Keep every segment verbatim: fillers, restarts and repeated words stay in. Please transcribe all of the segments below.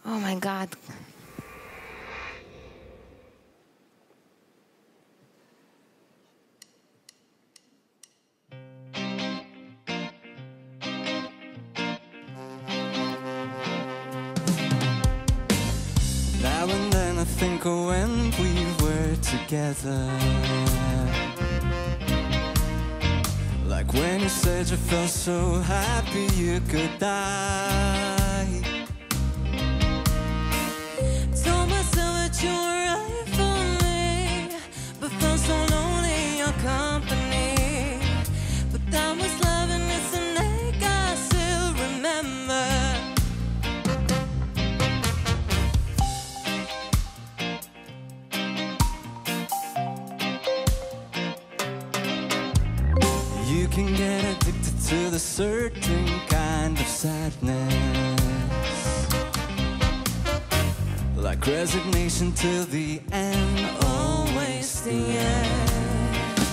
Oh my God. Now and then I think of when we were together, like when you said you felt so happy you could die. Told myself that you were right for me, but felt so lonely in your company. But that was love and it's an ache I still remember. You can get addicted to the certain kind of sadness, like resignation till the end, always the end.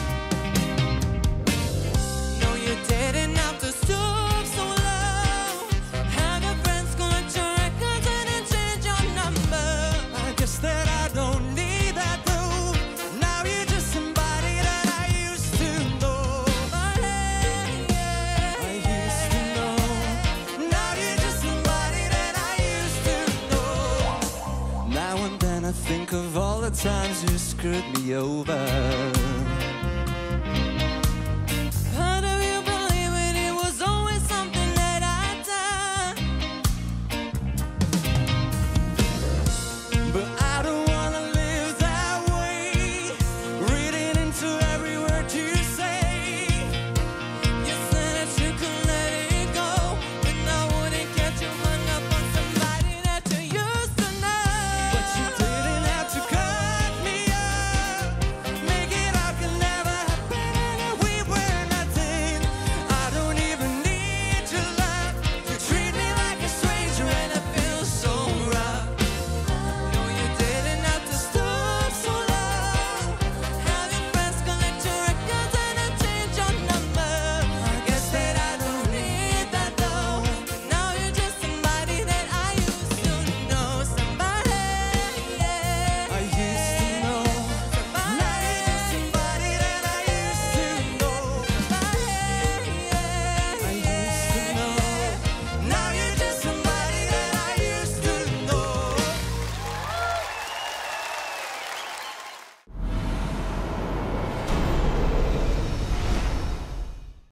No, you didn't have to stoop so low. Have your friends collect your records and then change your number. I guess that I don't need that though. Now you're just somebody that I used to know. But hey, yeah, I used to know. Now you're just somebody that I used to know. Now and then I think of all the times you screwed me over.